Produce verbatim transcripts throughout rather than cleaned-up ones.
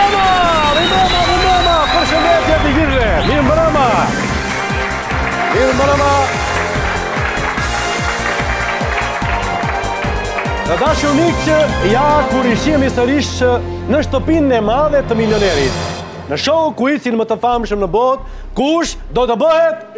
mbrëma! Mi mbrëma, mi mbrëma! Përshëndetje të gjithëve! Mi mbrëma! Mi mbrëma! Të dashur miq, ja kur ishim sërish në shtëpinë e madhe të milionerit. Në show quizin më të famshëm në botë, kush do të bëhet?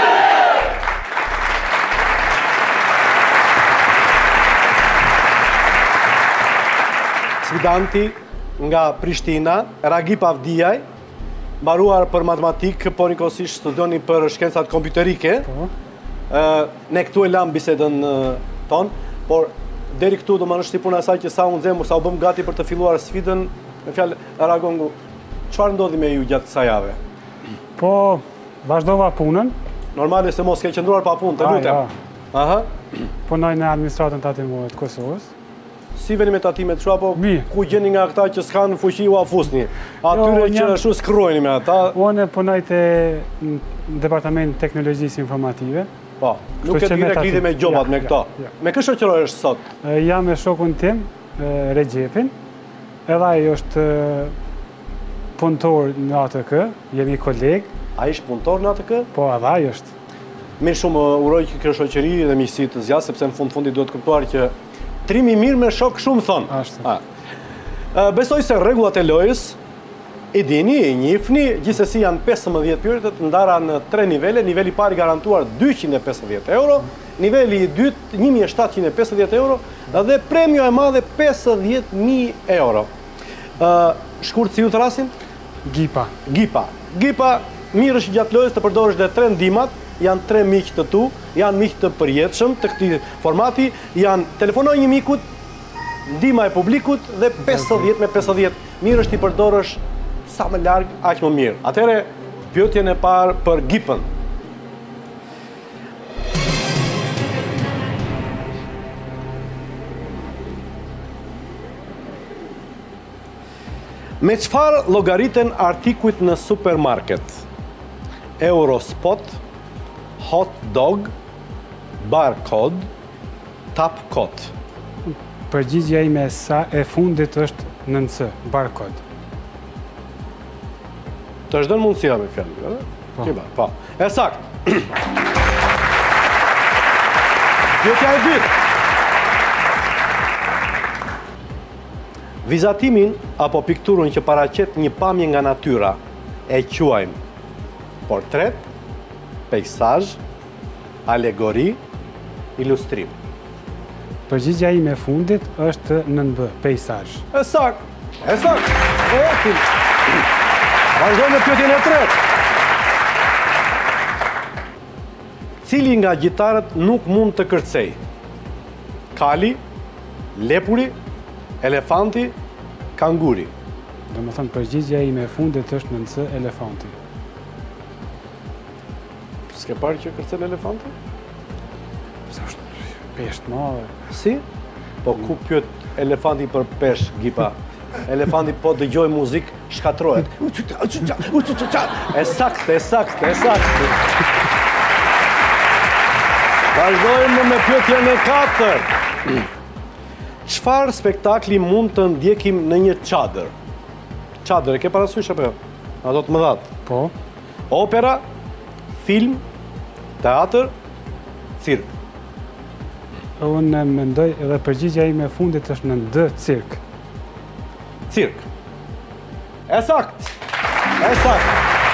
Sfidanti nga Prishtina, Ragip Avdiaj, mbaruar për matematikë, por njëkohësisht studioni për shkencat kompjuterike. Ne këtu e lam bisedën ton, por deri këtu do më nështi puna asaj që sa unë zemur, sa u bëm gati për të filluar sfidën, në fjalë Ragongu, çfarë ndodhi me ju gjatë kësaj jave? Po, vazhdova punën. Normale se mos ke qëndruar pa punë, të lutem. Aha. Punoj në administratën tatimore të Kosovës. Si veni me tatimet shua, po Mirë. ku gjeni nga këta që s'kanë fuqi u afusni? Atyre Jo, që jam- shu s'krojni me ata? Unë punoj te Departament Teknologjisë Informative. Po, nuk Kështu e që me direkt lidhe tatim. me gjobat Ja, me ja, këto. ja. Me kë shoqëroj është sot? E, Jam me shokun tim, e, Regjepin. Edhe ai është e, punëtor në A T K, jemi kolegë, A ish punëtor në atë kë? po edhe ai është. Mirë shumë, uroj që kjo shoqëri dhe miqësi të zgjasë, sepse në fund fundit duhet kuptuar që trimi mirë me shok shumë thonë. Ashtu. A. E, Besoj se rregullat e lojës i dini, i njihni, gjithsesi janë pesëmbëdhjetë pyetjet ndara në tre nivele. Niveli i parë garantuar dyqind e pesëdhjetë euro, niveli i dytë një mijë e shtatëqind e pesëdhjetë euro dhe premio e madhe pesëdhjetë mijë euro. Ë, shkurt si ju thrasin? Gipa. Gipa. Gipa, mirë është gjatë lojës të përdorësh dhe tre ndihmat, janë tre miq të tu, janë miq të përjetshëm të këtij formati, janë telefonoj një mikut, ndihma e publikut dhe pesëdhjetë me pesëdhjetë. Mirë është i përdorësh sa më larg, aq më mirë. Atëherë, pyetjen e parë për Gipën. Me çfarë llogariten artikujt në supermarket? Eurospot, hot dog, barcode, tapcode. Përgjigjja ime sa e fundit është nën C, barcode. Të është dënë mundësia me fjallë, ëh? Po. Kiba, po. E sakt. Pyetja e dytë. Vizatimin apo pikturën që paraqet një pamje nga natyra e quajmë portret, peizazh, alegori, ilustrim. Përgjigjja ime e fundit është nën B, peizazh. E sakt. E sakt. E ecim. Vazhdojmë me pyetjen e tretë. Cili nga gjitarët nuk mund të kërcej? Kali, lepuri, elefanti, kanguri. Do më thënë, përgjigjja ime e fundit është nën C, elefanti. S'ke parë që kërcen elefanti? Se është peshtë madhe. Si? Po ku pyet elefanti për pesh, Gipa? Elefanti po dëgjoj muzikë, shkatrohet. E sakt, e sakt, e sakt. Vazhdojmë me pyetjen e katërt. Çfarë spektakli mund të ndjekim në një çadër? Çadër, e ke parasysh apo jo? Ato të mëdhat. Po, Opera, film, teatr, cirk. unë mendoj edhe përgjigjja ime e fundit është nën D, cirk. Cirk. E sakt. E sakt.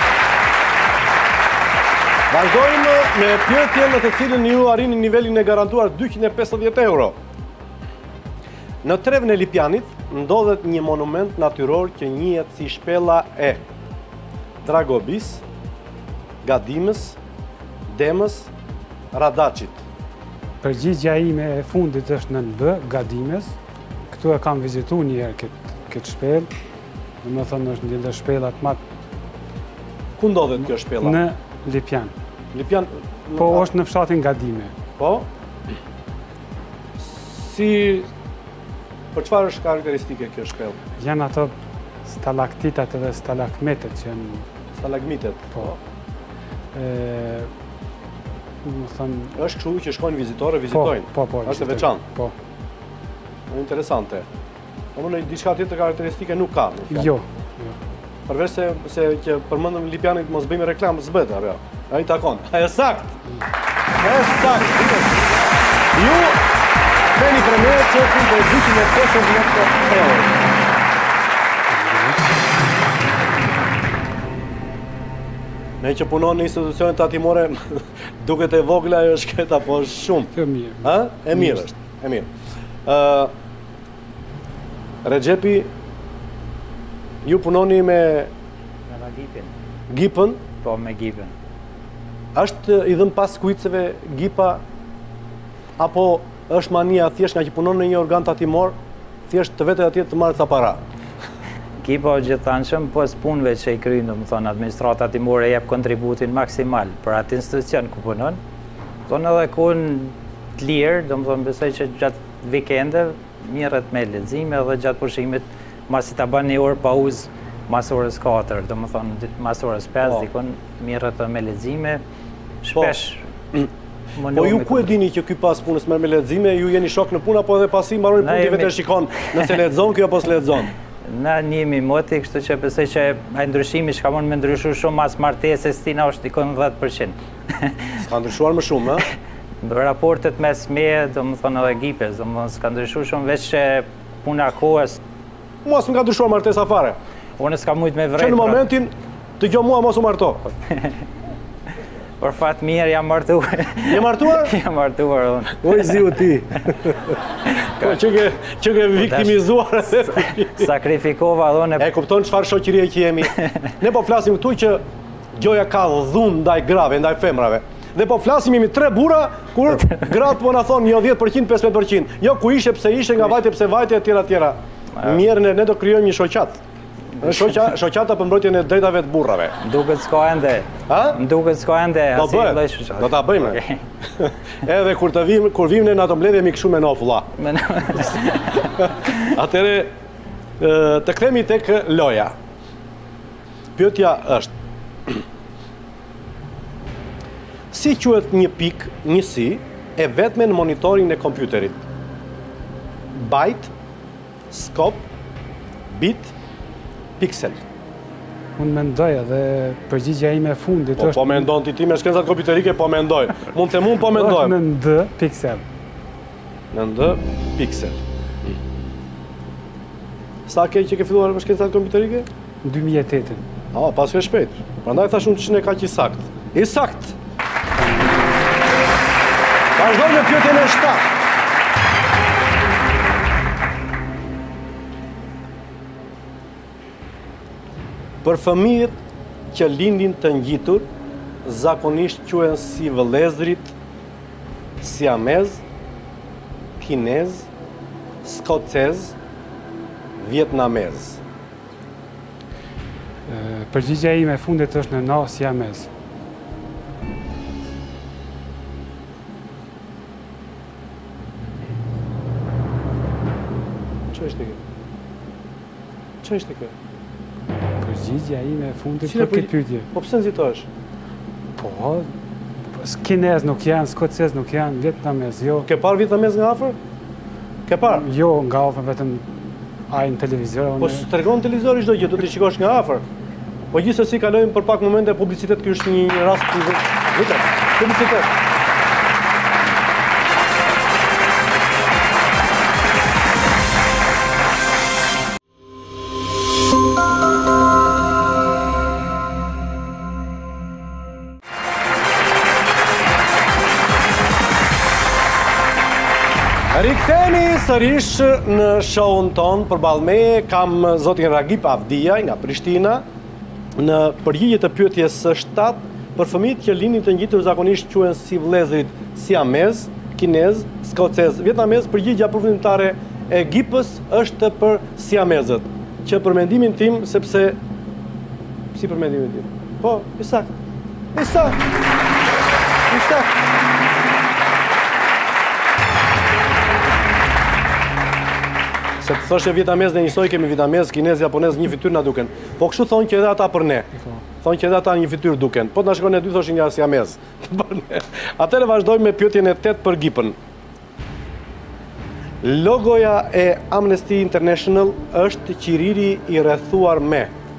Vazhdojmë me pyetjen në të cilën ju arrini nivelin e garantuar dyqind e pesëdhjetë euro. Në trevën e Lipjanit ndodhet një monument natyror që njihet si shpella e Dragobis, Gadimës, Demës, Radaçit. Përgjigjja ime e fundit është nën B, Gadimes. Këtu e kam vizitu një herë këtë, këtë shpellë. Dhe më thënë është një nga shpellat më Ku ndodhet kjo shpella? në Lipjan. Lipjan. Po është në fshatin Gadime. Po? Si për çfarë është karakteristike kjo shpellë? Janë ato stalaktitat edhe stalagmitet që janë, Stalagmitet. po, e, më thënë, Është kështu që shkojnë vizitorë, vizitojnë. Po, po, po. Është e vizitojnë. veçantë. Po. Interesante. Po më në diçka tjetër karakteristike nuk ka. në fjalë. Jo. Përveç se, se që përmendëm Lipianit mos bëjmë reklam, s'bët, apo jo? Ai takon. Ai sakt. Ai sakt. Ju keni premier që kun të dyqin e pesëdhjetë euro. Ne që punon në institucionet tatimore, duket e vogla ajo shketa, po shumë. Të mirë. Ha? E mirë është, e mirë. Uh, Regjepi, ju punoni me... Me Gipin. Gipën? Po, me Gipin. Është i dhëm pas kujtëseve Gipa, apo është mania thjesht nga që punon në një organ tatimor, thjesht të vete atje të marrë ca para? Gipa o gjithanshëm, po së punëve që i krynë, do më thonë, administrata tatimore jep kontributin maksimal për atë institucion ku punon. Thonë edhe kun të lirë, do më thonë, besoj që gjatë vikende, mirët me lexime dhe gjatë pushimit, masi ta bën një orë pauzë, mas orës katër, do më thonë, mas orës pesë, dikon mirët me lexime, shpesh... Po ju ku e dini që ky pas punës merr me lexime, ju jeni shok në punë, apo edhe pasi mbaroni punën vetë shikon nëse lexon ky apo s'lexon? Na njemi moti, kështu që besoj që ai ndryshimi që ka mund me ndryshu shumë mas martesës tina është dikon dhjetë përqind. S'ka ndryshuar më shumë, ha? Raportet mes me, do më thonë edhe Gipes, do më s'ka ndryshu shumë, veç që puna kohës... Mua s'm ka ndryshuar martesa fare. Unë s'ka mujt me vrejt... Që në momentin të gjo mua mos u marto. Por fat mirë, jam martuar. Je martuar? Jam martuar, unë. Oj, ziu ti. Po, që ke, që ke viktimizuar. Sakrifikova, unë... E kupton çfarë shoqërie që jemi. Ne po flasim këtu që gjoja ka dhunë ndaj grave, ndaj femrave. Dhe po flasim jemi tre burra, kur gratë po na thonë jo dhjetë përqind, pesëdhjetë përqind. Jo ku ishe, pse ishe, nga vajte, pse vajte, etjera etjera. Mirë, ne do krijojmë një shoqat. Shoqata për mbrojtjen e drejtave të burrave. Duket s'ka ende. Ha? Duket s'ka ende. Do bëhet. Do ta bëjmë. Edhe kur të vim, kur vim ne në ato mbledhje mi kështu me nof vlla. Atëre të kthehemi tek loja. Pyetja është: si quhet një pikë, njësi e vetme në monitorin e kompjuterit? Byte, scope, bit, piksel. Unë mendoj edhe përgjigja ime e fundit po, është... Po mendon ti ti me shkencat kompjuterike, po mendoj. Mund të mund, po mendoj. është në D piksel. Në D piksel. Sa ke që ke filluar me shkencat kompjuterike? Në dy mijë e tetë. Ah, pas ke shpejt. Prandaj thash unë që ne ka që i sakt. I sakt. Vazhdoj me pyetjen e shtatë. Për fëmijët që lindin të ngjitur, zakonisht quhen si vëllezrit siamez, kinez, skocez, vietnamez. Përgjigja ime e fundit është në na siamez. Që është kjo? Që është kjo? Përgjigja ime e fundit për këtë pyetje. Po pse nxitohesh? Po, kinez nuk janë, skocez nuk janë, vietnamez, jo. Ke parë vietnamez nga afër? Ke parë? Jo, nga afër vetëm ai në televizor. Po s'tregon televizori çdo gjë, do të shikosh nga afër. Po gjithsesi kalojmë për pak momente publicitet, ky është një rast i vetë. Publicitet. Rikthehemi sërish në show-n ton. Përballë meje kam zotin Ragip Avdiaj nga Prishtina në përgjigje të pyetjes së shtatë. Për fëmijët që lindin të ngjitur zakonisht quhen si vëllezrit siamez, kinez, skocez, vietnamez. Përgjigja përfundimtare e Gipës është për siamezët, që për mendimin tim, sepse si për mendimin tim. Po, i sakt. I sakt. I sakt. Se të thoshe vietnamez dhe njësoj kemi vietnamez, kinez, japonez, një fytyrë na duken. Po kështu thonë që edhe ata për ne. Thonë që edhe ata një fytyrë duken. Po të na shkon e dy thoshin nga siamez. Atëherë vazhdojmë me pyetjen e tetë për Gipën. Logoja e Amnesty International është qiriri i rrethuar me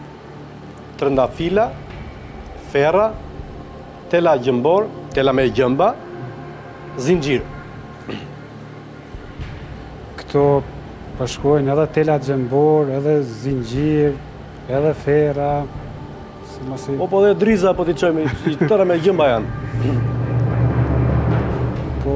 trëndafila, ferra, tela gjëmbor, tela me gjëmba, zinxhir. Këto përshkojnë edhe tela gjëmbor, edhe zinxhir, edhe ferra. Po po dhe driza po t'i qojmë, i tëra me gjëmba janë. Po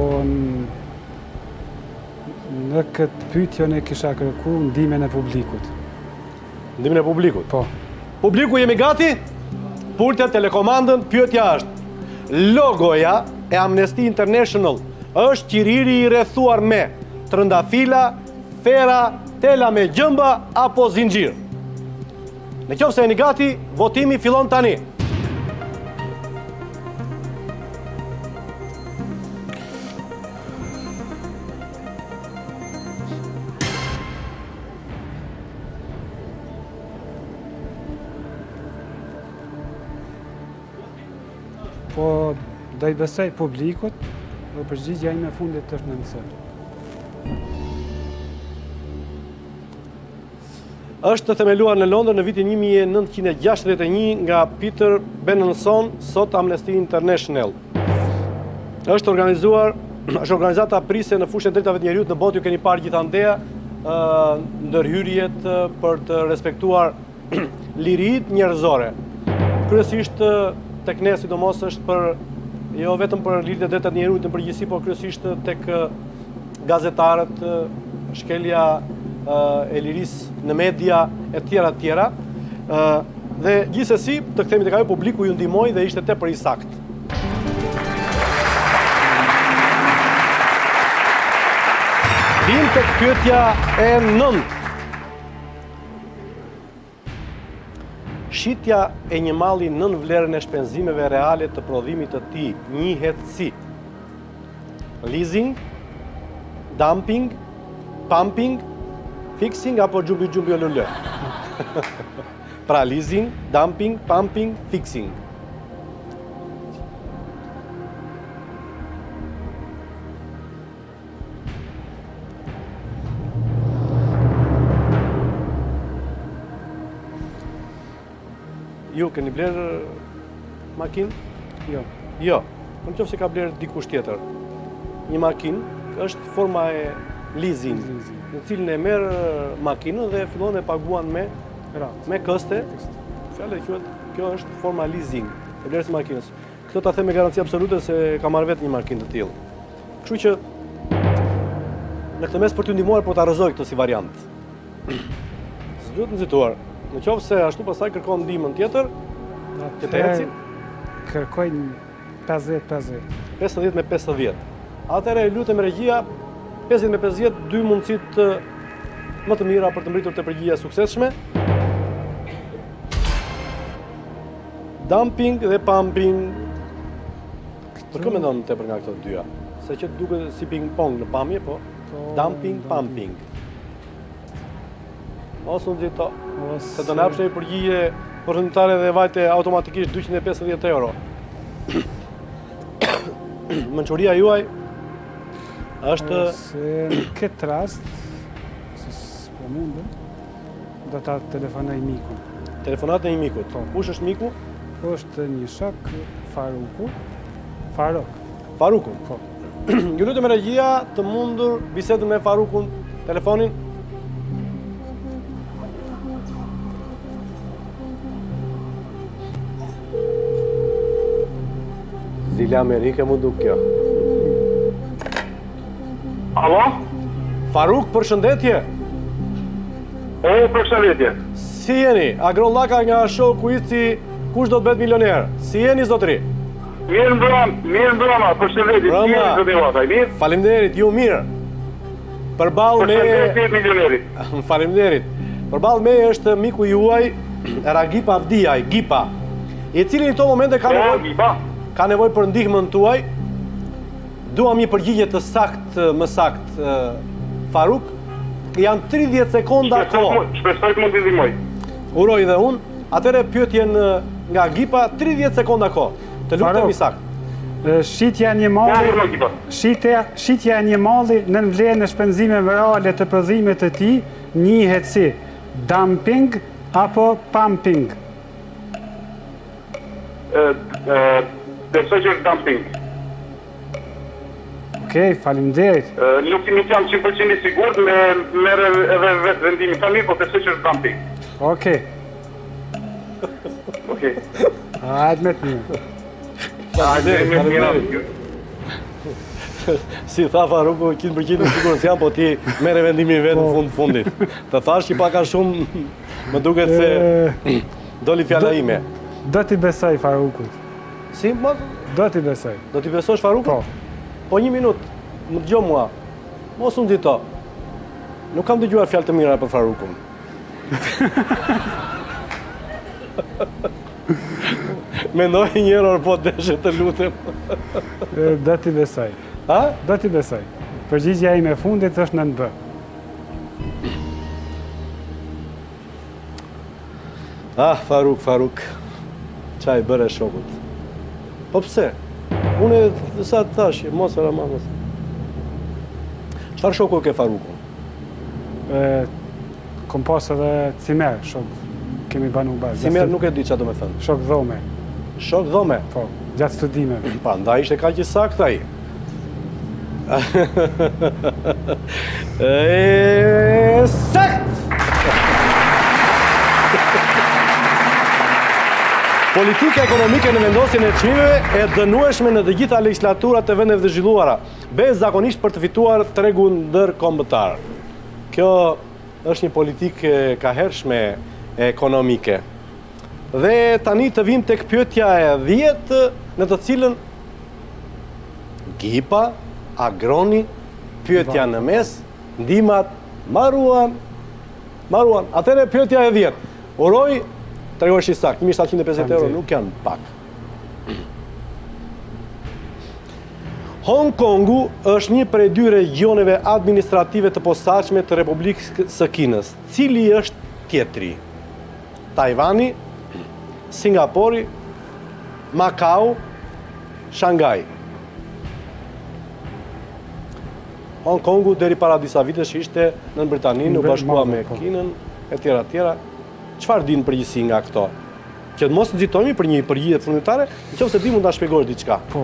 në këtë pyetje ne kisha kërku ndihmën e publikut. Ndihmën e publikut? Po. Publiku jemi gati? Pultet, telekomandën, pyetja është. Logoja e Amnesty International është qiriri i rrethuar me trëndafila, fera, tela me gjëmba apo zinxhir? Në qoftë se jeni gati, votimi fillon tani. Po, do i besoj publikut, dhe përgjigjja ime fundit është në nësër. Është themeluar në Londër në vitin një mijë e nëntëqind e gjashtëdhjetë e një nga Peter Benenson, sot Amnesty International. Është organizuar, është organizata prise në fushën e drejtave të njerëzit në botë, ju keni parë gjithandej ndërhyrjet për të respektuar liritë njerëzore. Kryesisht tek ne sidomos është për jo vetëm për liritë e drejtat të njerëzit në përgjithësi, por kryesisht tek gazetarët, shkelja e lirisë në media e tjera të tjera. Dhe gjithsesi, të kthehemi tek ajo, publiku ju ndihmoi dhe ishte tepër i saktë. Vim tek pyetja e nëntë. Shitja e një malli nën vlerën e shpenzimeve reale të prodhimit të tij njihet si leasing, dumping, pumping, fixing apo gjumbi gjumbi olulë. Pra leasing, dumping, pumping, fixing. Ju keni bler makinë? Jo. Jo. Në qoftë se ka bler dikush tjetër. Një makinë është forma e leasing, në cilën e merr makinën dhe fillon e paguan me me këste. Fjala e quhet, kjo është forma leasing, e vlerës së makinës. Këtë ta them me garanci absolute se kam marrë vetë një makinë të tillë. Kështu që në këtë mes për t'ju ndihmuar po ta rrëzoj këtë si variant. S'duhet nxituar. Në qoftë se ashtu pastaj kërkon ndihmën tjetër, që të ecin, kërkojnë pesëdhjetë pesëdhjetë. pesëdhjetë me pesëdhjetë. Atëherë lutem regjia, pesëdhjetë me pesëdhjetë, dy mundësitë më të mira për të mbritur te përgjigjja e suksesshme. Dumping dhe pumping. Për kë mendon tepër nga këto dyja? Se që duket si ping-pong në pamje, po. Dumping, pumping. Ose unë gjithë, se të në apshë një përgjigje përshëndetare dhe vajte automatikisht dyqind e pesëdhjetë euro. Mençuria juaj është... Se në këtë rast, se s'po mundë, do ta telefonoj mikun. Telefonat e një mikut. Kush është miku? është një shok, Faruku. Faruk. Faruku? Po. Ju lutem regjia të mundur bisedën me Farukun, telefonin. Zile Amerike mu duk kjo. Alo? Faruk, përshëndetje. O, përshëndetje. Si jeni? Agrolaka nga shoku Ici, kush do të bëhet milioner? Si jeni, zotri? Mirë mbrëm, mirë mbrëma, përshëndetje. Si jeni, zotri Vata, mirë? Faleminderit, ju mirë. Përballë me... Përshëndetje, milionerit. Faleminderit. Përballë me është miku juaj, Ragip Avdiaj, Gipa, i cili në këto momente ka nevojë ka nevojë për ndihmën tuaj. Duam një përgjigje të saktë, më saktë, Faruk. Janë tridhjetë sekonda kohë. Shpresoj të mund t'i ndihmoj. Uroj dhe unë. Atëre pyetjen nga Gipa, tridhjetë sekonda kohë. Të lutem i saktë. Shitja një malli, shitja, shitja një malli në vlerën e shpenzimeve reale të prodhimit të tij njihet si dumping apo pumping. besoj që është dumping. Okej, faleminderit. Nuk nuk jam cinë për cinë i sigurt me merr edhe vetë vendimi tani, po besoj që është dumping. Okej. Okej. Hajde me të mirë. Faleminderit. Si tha Faruku, qind për qind sigur s'jam, po ti merre vendimin vetë në fund fundit. Të thash që pak a shumë më duket se doli fjala ime. Do t'i besoj Farukut. Si, ma? Do t'i besoj. Do t'i besosh Farukut? Po. Po një minut, më dëgjo mua. Mos unë dito. Nuk kam dëgjuar fjalë të mira për Farukun. Mendoj një orë po deshe të lutem. Do t'i besoj. Ha? Do t'i besoj. Përgjigjja ime e fundit është në nënbë. Ah, Faruk, Faruk. Qaj bëre shokut. Po pse? Unë e sa të thash, mos e rama, mos. Qëfar shoku ke Farukun? Kom pas edhe cimer, shok. Kemi banu bashkë. Cimer nuk e di që do me thënë. Shok dhome. Shok dhome? Po, gjatë studimeve. Pa, nda ishte ka që sakt ai. E sakt! Politika ekonomike në vendosjen e çmimeve e dënueshme në të gjitha legislaturat e vendeve të zhvilluara, be zakonisht për të fituar tregun ndërkombëtar. Kjo është një politikë e kahershme ekonomike. Dhe tani të vim tek pyetja e dhjetë, në të cilën Gipa, Agroni, pyetja në mes, ndihmat marruan, marruan. Atëre pyetja e dhjetë. Uroj tregosh i sakt, një mijë shtatëqind e pesëdhjetë euro nuk janë pak. Hong Kongu është një prej dy regioneve administrative të posaçme të Republikës së Kinës. Cili është tjetri? Tajvani, Singapori, Macau, Shanghai. Hong Kongu deri para disa vitesh ishte në Britaninë, u bashkua me Kinën, e tjera tjera. Çfarë din përgjithësi nga këto? Që të mos nxitojmë për një përgjigje funditare, nëse di mund ta shpjegosh diçka. Po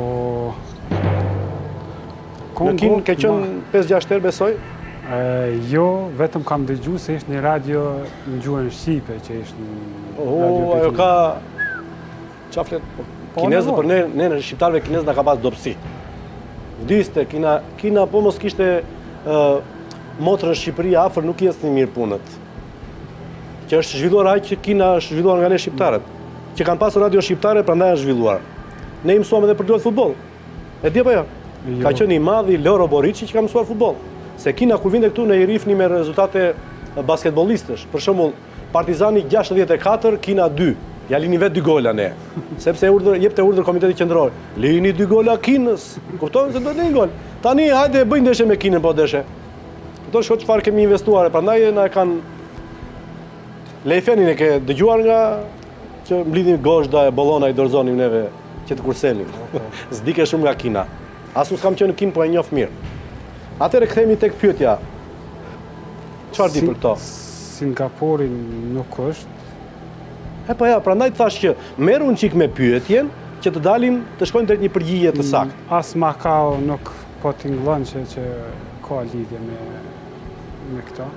Në Kinë ke qenë pesë gjashtë herë besoj? Jo, vetëm kam dëgjuar se ishte një radio në gjuhën shqipe që ishte në Oh, ajo ka çaflet kinezë për ne, ne në shqiptarëve kinezë na ka pas dobësi. Vdiste Kina, Kina po mos kishte motrën Shqipëri afër nuk jesni mirë punët. Që është zhvilluar aq që Kina është zhvilluar nga ne shqiptarët, që kanë pasur radio shqiptare, prandaj është zhvilluar. Ne i mësuam edhe për luajtur futboll. E di apo jo? Ka qenë i madhi Loro Borici që ka mësuar futboll. Se Kina kur vinte këtu ne i rifni me rezultate basketbollistësh. Për shembull, Partizani gjashtëdhjetë e katër, Kina dy. Ja lini vetë dy gola ne. Sepse urdhër jepte urdhër Komiteti Qendror. Lini dy gola Kinës. Kupton se do të lini gol. Tani hajde bëj ndeshje me Kinën po deshe. Këto shko çfarë kemi investuar, prandaj na e kanë Leifenin e ke dëgjuar nga që mblidhin Gozhda e Bollona i dorëzonim neve që të kurselim. S'dike shumë nga Kina. As unë s'kam qenë në Kinë, po e njoh mirë. Atëherë kthehemi tek pyetja. Çfarë di për këto? Singapuri nuk është. E po ja, prandaj thash që merru një çik me pyetjen që të dalim të shkojmë drejt një përgjigje të saktë. As Macau nuk po tingëllon që që ka lidhje me me këto.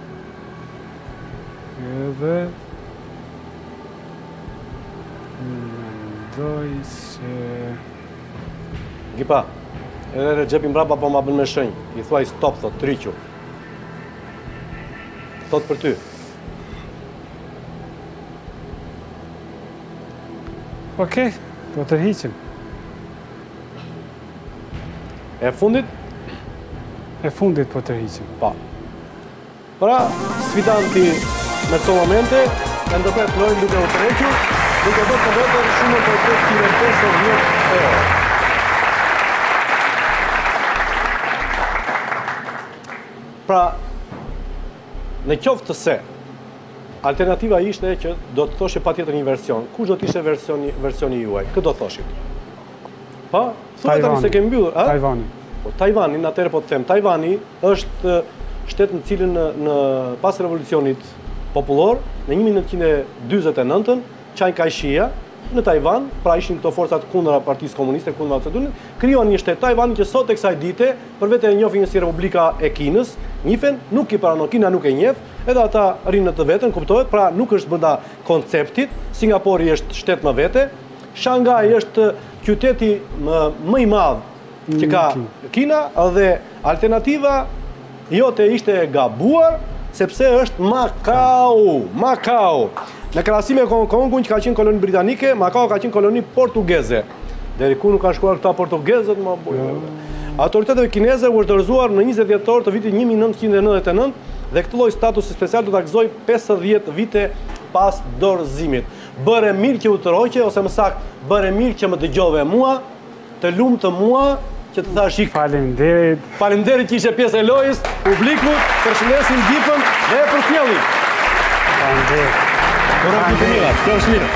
Edhe mendoj se Gipa, edhe Rexhepi mbrapa po ma bën me shenjë. I thuaj stop, thot, tryqu. Thot për ty. Okej, po të hiqim. E fundit? E fundit po të hiqim. Pa. Pra, sfidanti në këto momente, e ndërpret lojnë duke u tërhequr, duke bërë të vetër shumë për të të pesëdhjetë euro. Pra, në qoftë se, alternativa ishte që do të thoshe pa tjetër një version. Kush do të ishte versioni, versioni juaj? Këtë do thoshit? Pa? Thuaj tani se kemi mbyllur. Tajvani. Po, Tajvani, në atëherë po të them. Tajvani është shtet në cilën në, në pas revolucionit popullor, në një mijë nëntëqind e dyzet e nëntën, Chiang Kai-shia në Taiwan, pra ishin këto forcat kundra Partisë Komuniste, kundra Mao Zedongit, krijuan një shtet Taiwan që sot e kësaj dite, për vetë e njohin si Republika e Kinës, njihen, nuk i pranon, Kina nuk e njeh, edhe ata rinë të vetën, kuptohet, pra nuk është brenda konceptit. Singapori është shtet më vete, Shanghai është qyteti më, më i madh që ka Kina, dhe alternativa jote ishte e gabuar, sepse është Macau, Macau. Në krahasim me Hong Kongun që ka qenë koloni britanike, Macau ka qenë koloni portugeze. Deri ku nuk kanë shkuar këta portugezët, më bujë. Autoriteteve kineze u është dorëzuar në njëzet dhjetor të vitit një mijë nëntëqind e nëntëdhjetë e nëntë dhe këtë lloj statusi special do ta gëzoi pesëdhjetë vite pas dorëzimit. Bëre mirë që u tërhoqe, ose më saktë, bëre mirë që më dëgjove mua, të lumtë mua, që të thash ik. Faleminderit. Faleminderit që ishe pjesë e lojës, publikut, përshëndesim Dipën dhe Përfjellin. Faleminderit. Ora të mira, të mirë.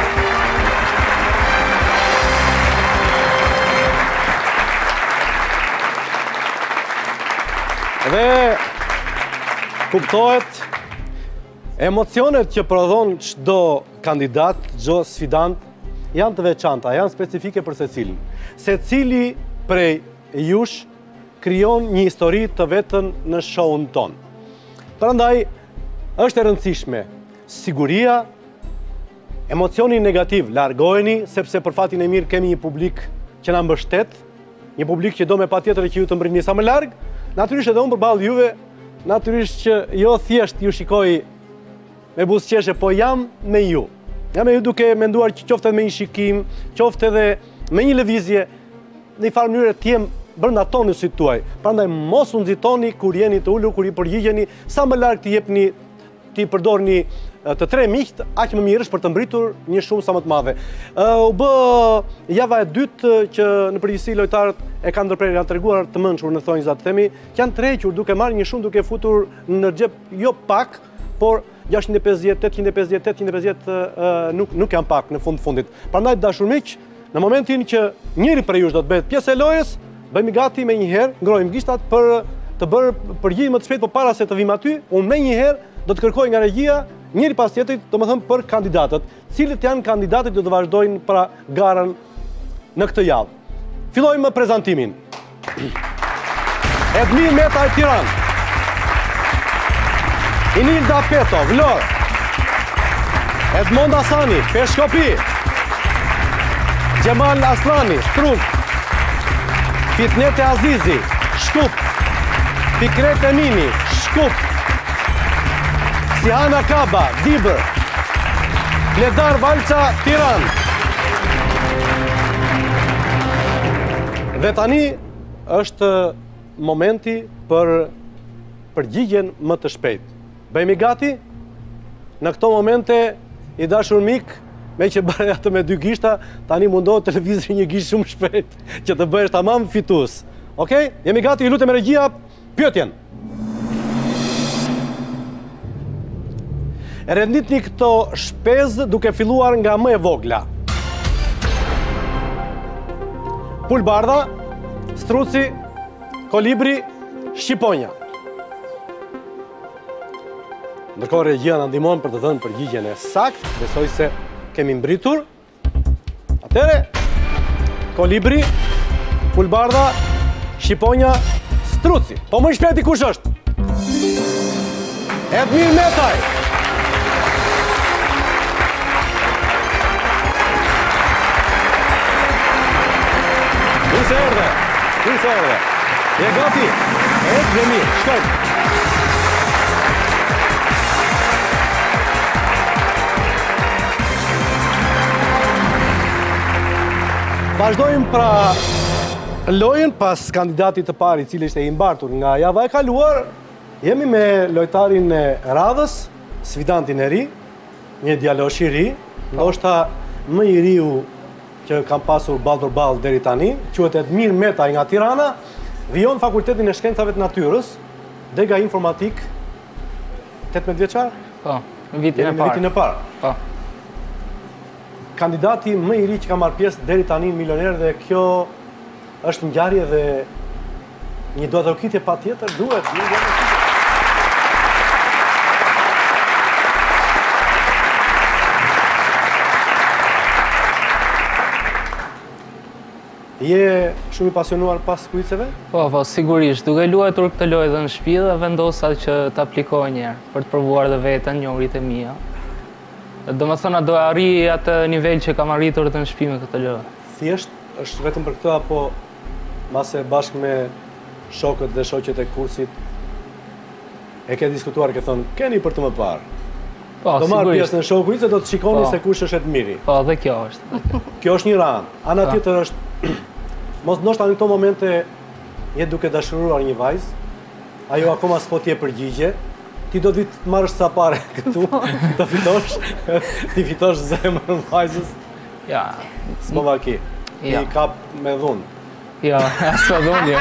Dhe kuptohet emocionet që prodhon çdo kandidat, çdo sfidant janë të veçanta, janë specifike për secilin. Secili prej jush krijon një histori të vetën në show-n ton. Prandaj është e rëndësishme siguria, emocioni negativ, largoheni, sepse për fatin e mirë kemi një publik që na mbështet, një publik që do me patjetër që ju të mbrini sa më larg. Natyrisht edhe unë përballë juve, natyrisht që jo thjesht ju shikoj me buzëqeshe, po jam me ju. Jam me ju duke menduar që qofte me një shikim, qofte edhe me një lëvizje, në një farë mënyrë të jem brenda tonë si tuaj. Prandaj mos u nxitoni kur jeni të ulur, kur i përgjigjeni, sa më larg të jepni, të përdorni të tre miqt, aq më mirë është për të mbritur një shumë sa më të madhe. Uh, u bë java e dytë që në përgjithësi lojtarët e kanë ndërprerje, janë treguar të mençur në thonjza të themi, që janë tërhequr duke marrë një shumë, duke futur në xhep jo pak, por gjashtëqind e pesëdhjetë, tetëqind e pesëdhjetë, tetëqind e pesëdhjetë uh, nuk nuk janë pak në fund fundit. Prandaj dashur miq, në momentin që njëri prej jush do të bëhet pjesë e lojës, bëjmë gati me një herë, ngrojmë gishtat për të bërë përgjigje më të shpejt, por para se të vim aty, unë me një herë do të kërkoj nga regjia njëri pas tjetrit, domethënë për kandidatët, cilët janë kandidatët që do të vazhdojnë pra garën në këtë javë. Fillojmë prezantimin. Edmir Metaj, Tiranë. Inilda Peto, Vlorë. Edmond Asani, Peshkopi. Gjemal Aslani, Shtruk. Fitnete Azizi, Shkup. Fikret Emini, Shkup. Sihana Kaba, Dibër. Ledar Valqa, Tiranë. Dhe tani është momenti për përgjigjen më të shpejt. Bëjmë gati? Në këto momente i dashur mik, me që bëre atë me dy gishta, tani mundohet televizori një gisht shumë shpejt që të bëhesh tamam fitues. Okej? Jemi gati, i lutem me regjia, pyetjen. Renditni këto shpezë duke filluar nga më e vogla. Pulbardha, struci, kolibri, shqiponja. Ndërkohë regjia na ndihmon për të dhënë përgjigjen e saktë, besoj se kemi mbritur. Atëre, kolibri, pulbardha, shqiponja, struci. Po më shpejti kush është? Edmir Metaj. Mirë se erdhe, mirë se erdhe. Je gati? E, dhe mirë, shkojmë. Vazhdojmë pra lojën pas kandidatit të parë i cili ishte i mbartur nga java e kaluar. Jemi me lojtarin e radhës, sfidantin e ri, një djalosh i ri, ndoshta më i riu që kam pasur ballë për ballë deri tani, quhet Edmir Metaj nga Tirana, vijon Fakultetin e Shkencave të Natyrës, dega informatik, tetëmbëdhjetë vjeçar? Po, në vitin e parë. Në vitin e parë. Po. Kandidati më i ri që ka marrë pjesë deri tani milioner, dhe kjo është ngjarje dhe një duatërkitje patjetër duhet. Je shumë i pasionuar pas kuiceve? Po, po, sigurisht. Duke luajtur këtë lojë dhe në shtëpi dhe vendosa që të aplikoj një herë për të provuar dhe veten, njohurit e mia. Do më thëna do arri atë nivel që kam arritur të në shtëpi me këtë lojë. Thjesht është vetëm për këtë apo mase bashkë me shokët dhe shoqet e kursit e ke diskutuar, ke thënë, keni për të më parë? Po, do marrë sigurisht. pjesë në shoku se do të shikoni Po. se kush është e të miri. Po, dhe kjo është. Kjo është një ranë. Ana Po. tjetër është, mos ndoshta në këto momente je duke dashuruar një vajzë, ajo akoma s'po t'je përgjigje, ti do të vi të marrësh sa pare këtu, të fitosh, ti fitosh zemrën vajzës, Ja, s'po vaki. Ja. I kap me dhunë. ja, s'po dhunje.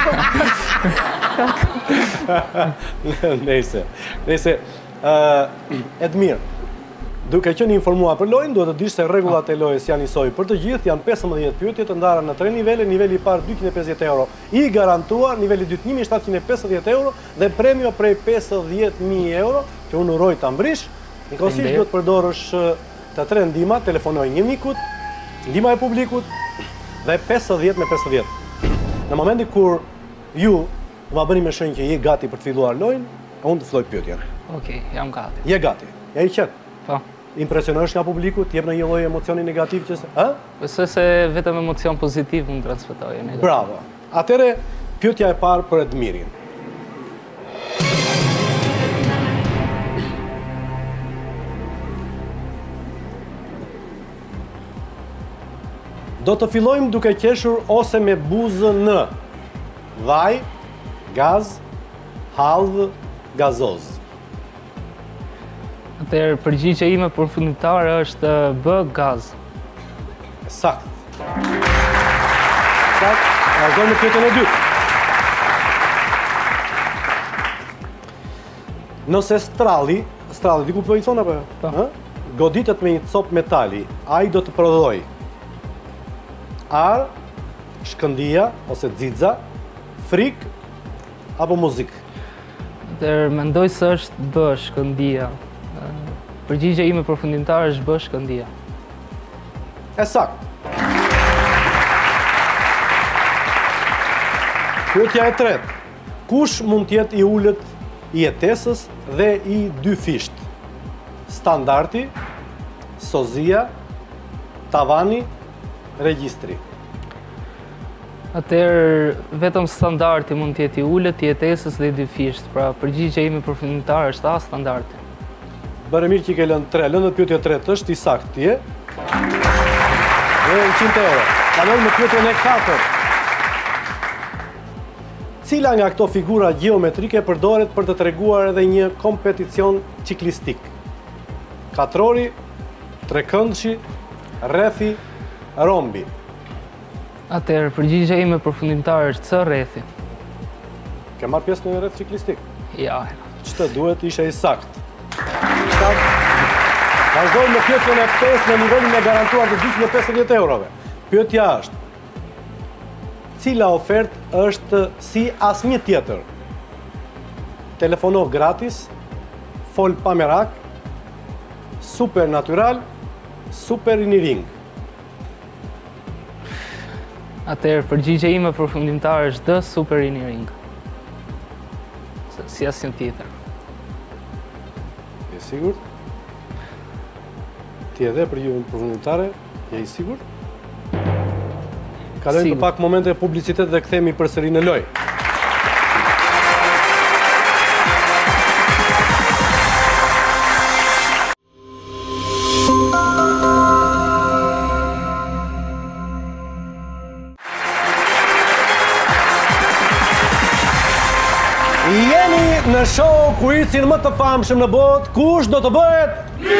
Nëse, nëse, uh, Edmir, duke qenë informuar për lojën, duhet të dish se rregullat e lojës janë njësoj për të gjithë, janë pesëmbëdhjetë pyetje të ndara në tre nivele, niveli i parë dyqind e pesëdhjetë euro i garantuar, niveli i dytë një mijë shtatëqind e pesëdhjetë euro dhe premio prej pesëdhjetë mijë euro, që unë uroj ta mbrish. Njëkohësisht duhet të përdorësh të tre ndihma, telefonoj një mikut, ndihma e publikut dhe pesëdhjetë me pesëdhjetë. Në momentin kur ju do ma bëni me shenjë që je gati për të filluar lojën, unë të filloj pyetjen. Okej, jam gati. Je gati. Ja i qetë. Po. Impresionohesh nga publiku, t'jep në një lloj emocioni negativ që se, ë? Besoj se vetëm emocion pozitiv unë transmetoj. negativ. Bravo. Atëre, pyetja e parë për Edmirin. Do të fillojmë duke qeshur ose me buzën në vaj, gaz, hallë, gazoz. Atëherë, përgjigja ime përfundimtare është B, gaz. Sakt. Sakt. Vazhdojmë në pyetjen e dytë. Nëse stralli, stralli, diku po i thon apo? Po. Ë? Goditet me një cop metali, ai do të prodhoj ar, shkëndia ose xixa, frik apo muzik. Atëherë, mendoj se është B, shkëndia. Përgjigja ime përfundimtare është B, shkëndia. E sakt. Pyetja e tretë. Kush mund të jetë i ulët i jetesës dhe i dy fisht? Standardi, sozia, tavani, regjistri. Atëherë, vetëm standardi mund të jetë i ulët, i jetesës dhe i dy fisht. Pra, përgjigja ime përfundimtare është A, standardi. Bëre mirë që i ke lënë tre, lënë në pyetje tretë është i sakt ti e? Dhe njëqind euro. Kalojmë në pyetjen e katërt. Cila nga këto figura gjeometrike përdoret për të treguar edhe një kompeticion ciklistik? Katrori, trekëndshi, rrethi, rombi. Atëherë, përgjigja ime përfundimtare është C, rrethi. Ke marrë pjesë në një rreth ciklistik? Ja. Ç'të duhet ishe i sakt. Sakt. Vazhdojmë në pyetjen e pesë në nivelin e garantuar të dyqind e pesëdhjetë eurove. Pyetja është: cila ofertë është si asnjë tjetër? Telefono gratis, fol pa merak, super natural, super iniring. Atëherë, përgjigja ime përfundimtare është D, super iniring. Si asnjë tjetër. Je sigurt? Ti edhe për ju përfundimtare, je i sigurt? Kalojmë për Sigurt. pak momente publicitet dhe kthehemi përsëri në lojë. Jeni në show kuicin më të famshëm në botë, kush do të bëhet?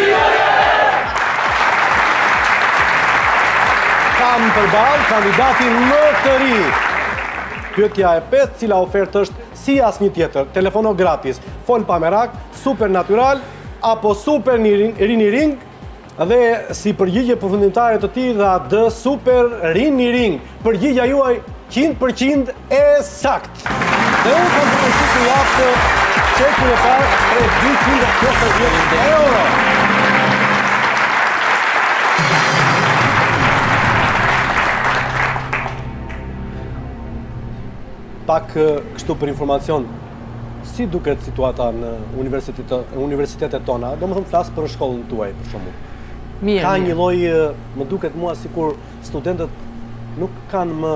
Kam përballë kandidatin më të ri. Pyetja e pesë, cila ofertë është si asnjë tjetër? Telefono gratis, fol pa merak, super natural apo super rini ring? Dhe si përgjigje përfundimtare të tij dha D, super rini ring. Përgjigja juaj njëqind përqind e sakt. Dhe unë kam përgjithë të japë qekun e parë për dyqind e pesëdhjetë euro. pak kështu për informacion, si duket situata në universitetet, universitetet tona, do më thëmë flasë për shkollën tuaj, për shembull. Mirë, Ka mirë. një lloj, më duket mua sikur studentët nuk kanë më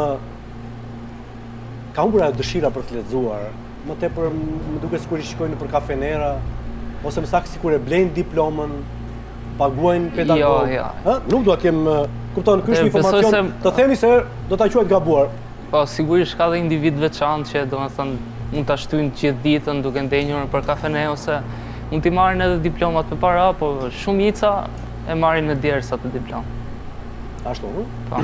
ka humbur ajo dëshira për të lexuar. Më tepër më duket sikur i shkojnë për kafenera ose më saktë sikur e blejnë diplomën, paguajnë pedagog. Jo, jo. Ë? Nuk dua të jem, kupton, ky është E, një informacion, besoj se- të themi se do ta quajt gabuar. Po, sigurisht ka dhe individ veçantë që do më thënë mund të ashtuin gjithë ditën duke ndenjur për kafene ose mund t'i marrin edhe diplomat për para, po shumica e marrin me djersa të diplom. Ashtu, ë? Po.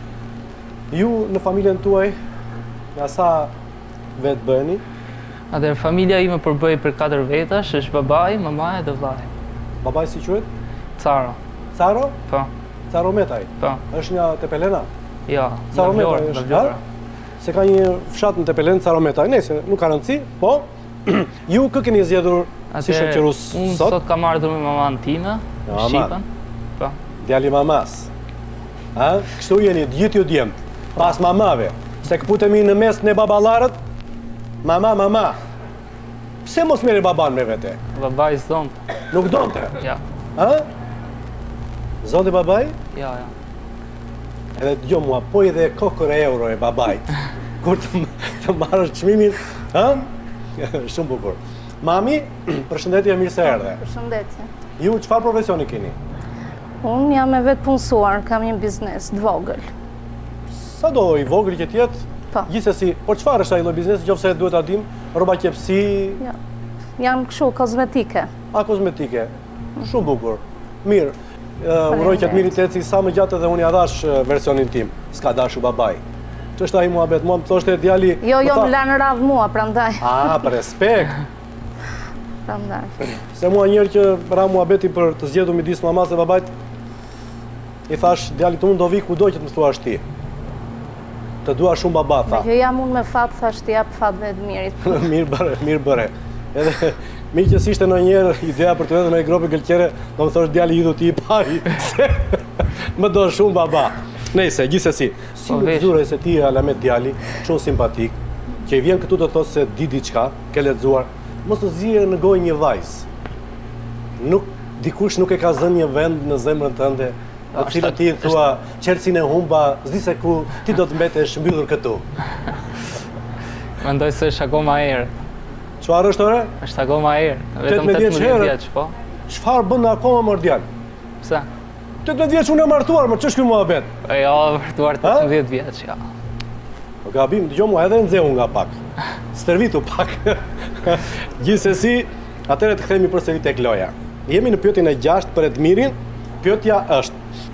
Ju në familjen tuaj, nga sa vetë bëheni? Atëherë familja ime përbëj për katër vetash, është babai, mamaja dhe vllai. Babai si quhet? Caro. Caro? Po, Caro Metaj. po. Është nga Tepelena? Ja, Caro nga Vlora, Metaj nga është, Vlora. ha? Se ka një fshat në Tepelen, Caro Metaj. Nëse nuk ka rëndësi, po ju kë keni zgjedhur si Atëherë, shoqërus unë sot? sot kam ardhur me maman time, Ja, në Shqipen. Po. Djali mamas. Ha? Kështu jeni gjithë ju djemt. Pas mamave. Se këputemi në mes në baballarët, mama, mama. Pse mos merri baban me vete? Babai s'don. Nuk donte. Ja, Ha? Zonte babai? ja, ja. Edhe dëgjoj mua, po edhe kokër e euro e babait. Kur të, të marrësh çmimin, ha? Shumë bukur. Mami, përshëndetje, mirë se erdhe. Përshëndetje. Ju çfarë profesioni keni? Unë jam e vetë punësuar, kam një biznes të vogël. Sa do i vogël që tjetë? Po. Gjithsesi, por çfarë është ai lloj biznesi, nëse duhet ta dim? Rroba qepsi, Ja. Jam kështu kozmetike. a kozmetike? Shumë bukur. Mirë. Uh, uroj që të mirë të eci sa më gjatë dhe unë ja dash uh, versionin tim. S'ka dashu babai. Ç'është ai muhabet? Mua më thoshte djali. Jo, më jo, tha- më lanë radhë mua, prandaj. Ah, për respekt. Prandaj. Se mua njerë që ra muhabeti për të zgjedhur midis mamas dhe babait, i thash djalit unë do vi kudo që të më thuash ti. Të dua shumë baba, tha. Me që jam unë me fat, thash t'i jap fat dhe Edmirit. Mirë bëre, mirë bëre. Edhe mirë që s'ishte ndonjëherë ideja për të vedhur në një gropi gëlqere, do më thosh djali idhu ti i pari, se më do shumë baba. Nëse, gjithsesi, si Po, më vesh. zure se ti e Alamet djali, shumë simpatik, që i vjen këtu të thotë se di diçka, ke lexuar, mos të zije në gojë një vajzë. Nuk dikush nuk e ka zënë një vend në zemrën tënde, në është- cilën ti thua Chelsea-n e humba, s'di se ku ti do të mbetesh mbyllur këtu. Mendoj se është akoma erë. Çfarë është ore? Është akoma erë. Vetëm tetëmbëdhjetë tetëmbëdhjetë herë. vjeç, po. Çfarë bën akoma më djal? Pse? tetëmbëdhjetë vjeç unë e martuar, më ç'është ky muhabet? E jo, vërtuar Ha? tetëmbëdhjetë vjeç, ja. Po gabim, dëgjoj mua edhe nxeu nga pak. Stërvitu pak. Gjithsesi, atëherë të kthehemi përsëri tek loja. Jemi në pyetjen e gjashtë për Edmirin. Pyetja është: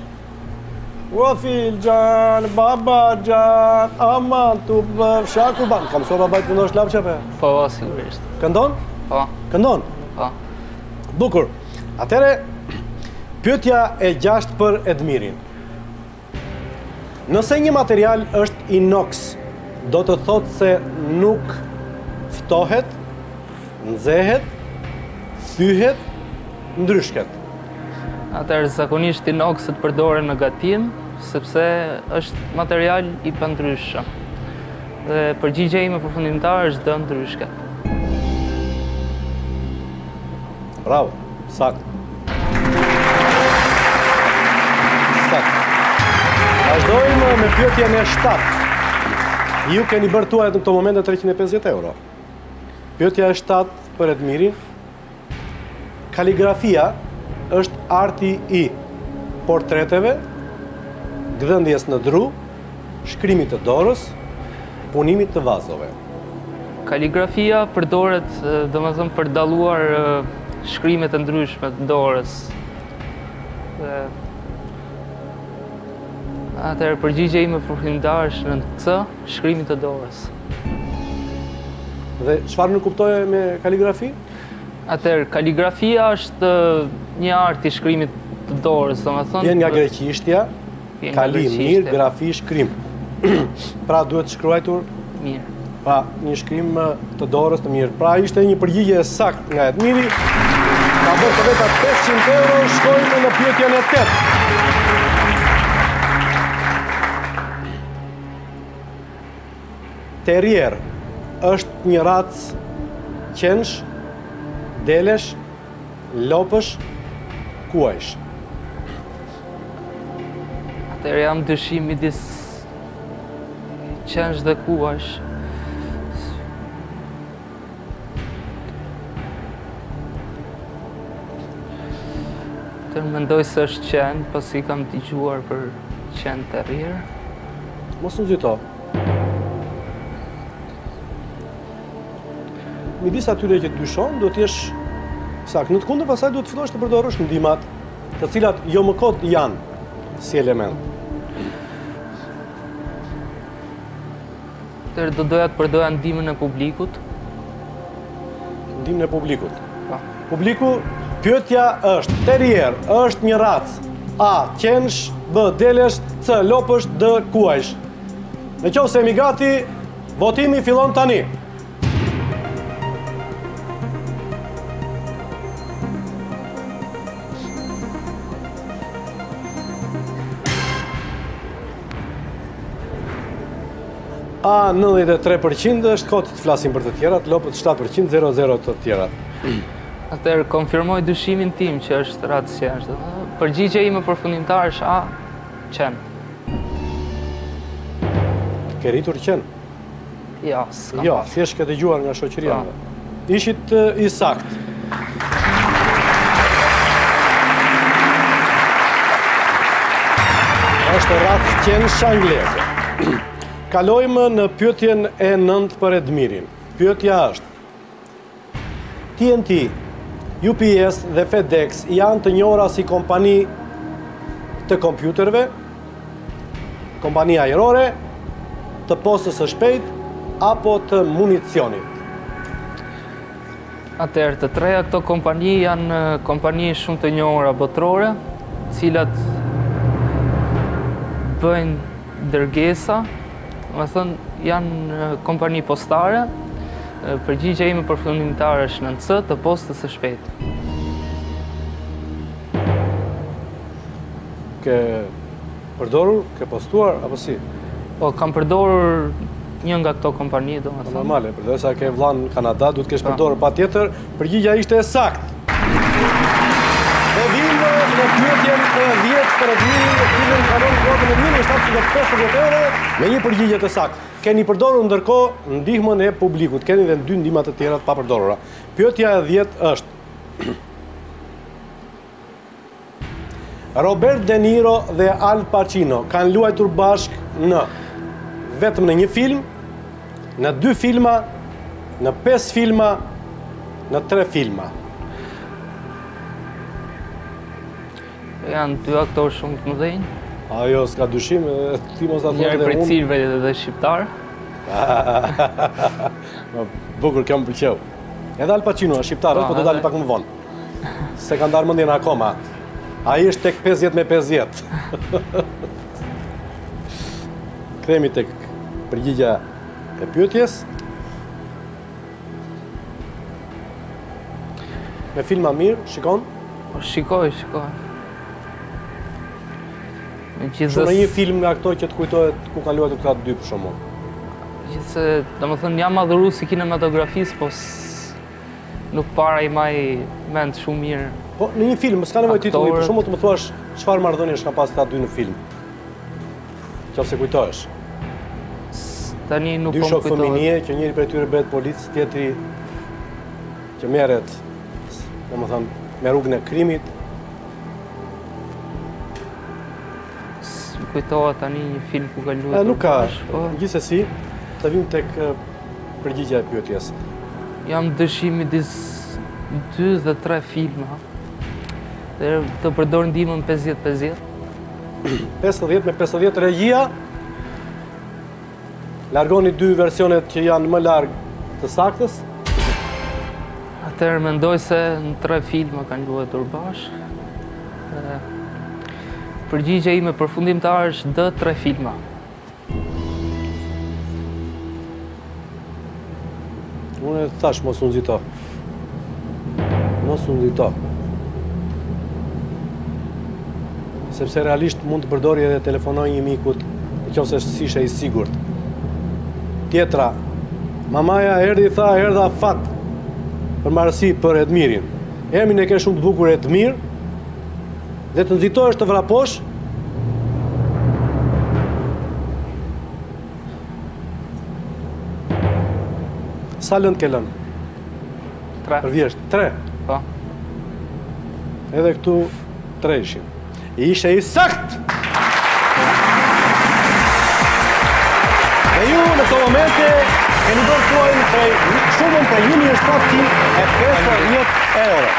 Wafil Gjan, Baba Gjan, aman tu fshaku ban. Kam so babait punosh lapçape. Po, sigurisht. Këndon? Po, Këndon. po. Bukur. Atëherë, pyetja e gjashtë për Edmirin. Nëse një material është inox, do të thotë se nuk ftohet, nxehet, thyhet, ndryshket. Atëherë zakonisht inoxët përdoren në gatim, sepse është material i pandryshëm. Dhe përgjigjja ime përfundimtare është dë ndryshket. Bravo, sakt. Sakt. Vazhdojmë me pyetjen e shtatë. Ju keni bërë tuajt në këto momente treqind e pesëdhjetë euro. Pyetja e shtatë për Edmirin. Kaligrafia është arti i portreteve, gdhëndjes në dru, shkrimit të dorës, punimit të vazove. Kaligrafia përdoret, e, domethënë për dalluar e, shkrimet e ndryshme të dorës. Dhe atëherë përgjigjja ime përfundimtare është në C, shkrimi të dorës. Dhe çfarë nuk kuptoje me kaligrafi? Atëherë kaligrafia është e, një art i shkrimit të dorës, domethënë. Vjen nga greqishtja, Vjen nga kalim, greqishtja. mirë, grafi, shkrim. Pra duhet shkruajtur Mirë. pa një shkrim të dorës të mirë. Pra ishte një përgjigje saktë nga Edmiri. Ka bërë të veta pesëqind euro, shkojmë në pyetjen e tetë. Terrier është një racë qenësh, delesh, lopësh, kuajsh. Atëherë jam dyshim midis qenësh dhe kuajsh. Atëherë mendoj se është qenë, pasi kam dëgjuar për qenë të rrirë. Mos në zito. Midis atyre që të dyshon, do t'jesh sak. Në të kundër pasaj do të fillosh të përdorësh ndihmat, të cilat jo më kot janë si element. Atëherë do doja të përdoja ndihmën e publikut. Ndihmën e publikut. Pa. Publiku, pyetja është, terrier është një racë, A, qenësh, B, delesh, C, lopësh, D, kuajsh. Në qoftë se jemi gati, votimi fillon tani. A, nëntëdhjetë e tre përqind është kohë të flasim për të tjerat, lopët shtatë përqind, zero zero të tjerat. Atëherë konfirmoj dyshimin tim që është racë qenësh. Përgjigja ime përfundimtare është A, qenë. Ke rritur qenë? Ja, s'kam Jo, pas. thjesht ke dëgjuar nga shoqëria. Ishit uh, i sakt. Është racë qenësh angleze. Kalojmë në pyetjen e nëntë për Edmirin. Pyetja është: T N T, U P S dhe FedEx janë të njohura si kompani të kompjuterve, kompani ajrore, të postës së shpejtë apo të municionit? Atëherë, të treja këto kompani janë kompani shumë të njohura botërore, cilat bëjnë dërgesa, më thënë janë kompani postare. Përgjigja ime përfundimtare është në C, të postës së shpejtë. Ke përdorur, ke postuar, apo si? Po, kam përdorur një nga këto kompani, do më thënë. Normale, përdojsa ke vllanë në Kanada, du të kesh përdorur pa tjetër, përgjigja ishte e sakt. Dhe vimë në pyetjen e dhjetë për Edmirin, në cilën kanon kuotën e Edmirin, shtatëqind e pesëdhjetë euro, me një përgjigje të sakt. Keni përdorur ndërkohë ndihmën e publikut, keni dhe dy ndihmat të tjera të pa përdorura. Pyetja e dhjetë është: Robert De Niro dhe Al Pacino kanë luajtur bashkë në vetëm në një film, në dy filma, në pesë filma, në tre filma. Janë dy aktorë shumë të mëdhenj. Ajo, s'ka dyshim, ti mos ta Njëri thonë prej dhe unë. cilëve dhe shqiptar. Më bukur, kjo më pëlqeu. Edhe Al Pacino është shqiptar, Po, po do edhe. dalë pak më vonë. Se ka ndarë mendjen akoma. Ai është tek pesëdhjetë me pesëdhjetë. Kthehemi tek përgjigja e pyetjes. Me filma mirë, shikon? Po, shikoj, shikoj. Me Shumë në një film nga këto që të kujtohet ku kanë luajtur këta dy për shembull. Gjithse, do më thënë, jam madhuru si kinematografisë, po s- nuk para i maj mend shumë mirë. Po në një film, s'ka nevojë titulli, për Aktorët. shembull të më thuash çfarë marrëdhënie ka pas këta dy në film. Qofse kujtohesh. S- Tani nuk Dy po më shok kujtohet. fëminje, që njëri prej tyre bëhet polic, tjetri që merret, domethënë, me rrugën e krimit. S- Më kujtohet tani një film ku ka E, luajtur nuk ka, bashkë, po. gjithsesi, të vim tek eh, përgjigja e pyetjes. Jam dëshimi midis dy dhe tre filma. Dhe të përdor ndihmën pesëdhjetë pesëdhjetë. pesëdhjetë me pesëdhjetë regjia, largoni dy versionet që janë më larg të saktës. Atëherë mendoj se në tre filma kanë luajtur bashkë. Dhe përgjigja ime përfundimtare është D, tre filma. Unë e thash, mos unë zito. Mos unë zito. Sepse realisht mund të përdori edhe telefonoj një mikut, në qoftë se s'ishe i sigurt. Tjetra, Mamaja erdhi tha, erdha fat për marrësi për Edmirin. Emrin e ke shumë të bukur Edmir, dhe të nxitohesh të vraposh. Sa lënd ke lënë? Tre. Përvjesht, tre. Po. Edhe këtu tre ishin. I ishe i sakt! Dhe ju në këto momente keni bërë tuajnë prej shumën për një mijë shtatëqind e pesëdhjetë euro.